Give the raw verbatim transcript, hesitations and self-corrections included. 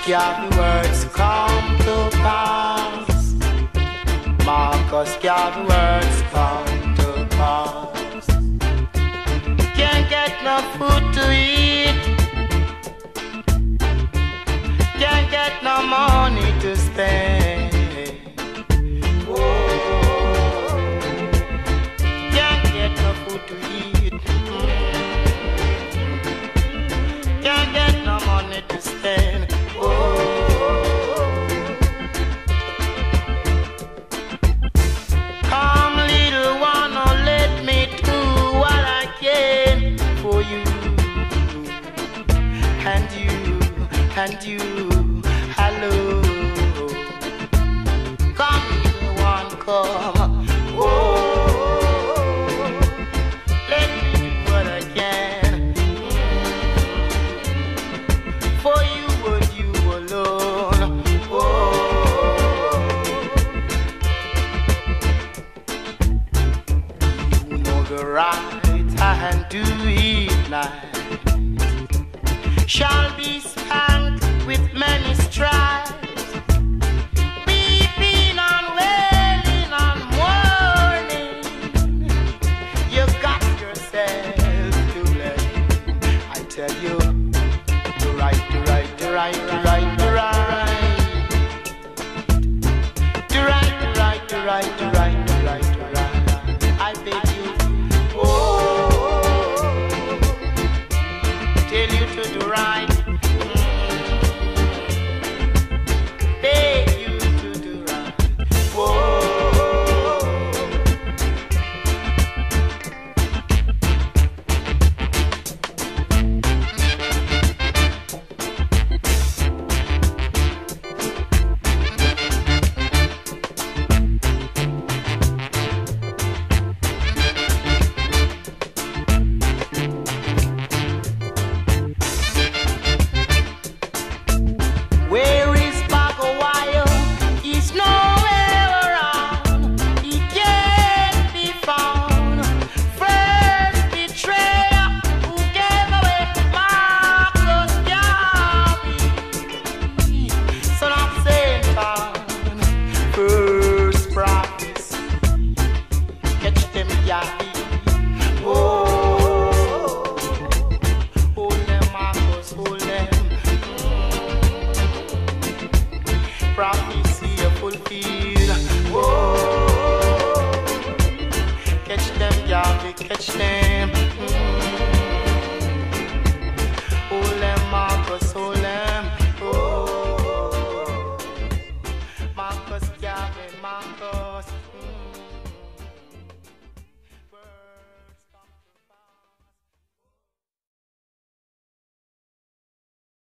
Garvey words come to pass. Marcus Garvey words come to pass. Can't get no food to eat. Can't get no money to spend. Oh, can't get no food to eat. Can't get no money to spend. Come, little one, oh, let me do what I can for you, and you, and you, hello. Come, little one, come, oh, let me do what I can for you and you alone. Oh, you know the right hand do it night shall be spanked with many stripes, weeping and wailing and mourning. You got yourself to blame. I tell you, the right, the right, the right, the right, the right, the right, the right, the right, the right, the right, the right. I beg you, oh, tell you to do right. Beg you to do right. Whoa. Where is Bagawayo? He's nowhere around. He can't be found. First betrayer who gave away Marcus Garvey, son of Satan. First prophecy, catch them Garvey. Oh, hold them Marcus, hold them. Prophecy a fulfilled. Whoa, catch them, Garvey, catch them.